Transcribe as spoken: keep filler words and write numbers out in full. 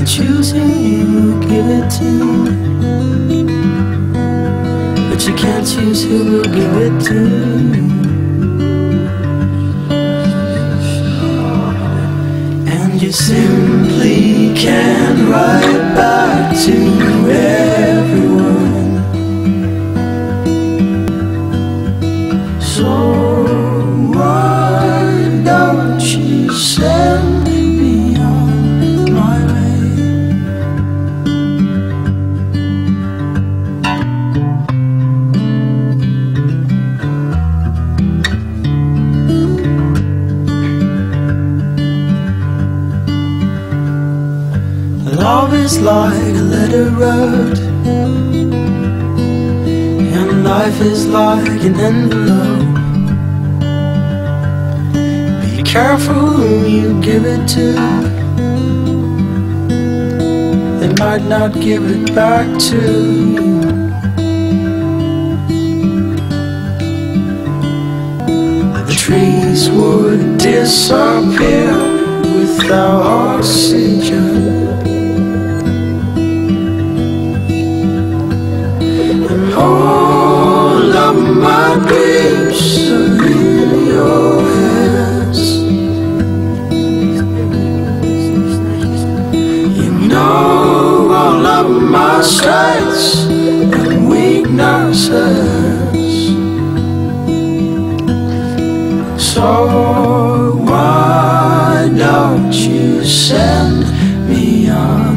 choose who you give it to, but you can't choose who will give it to you. And you simply can't write back to everyone. So why don't you send me on my way? Love is like a letter wrote, and life is like an envelope. Be careful who you give it to, they might not give it back to you. The trees would disappear without oxygen, and all of my dreams are in your hands. You know all of my strengths and weaknesses, so why don't you send me on?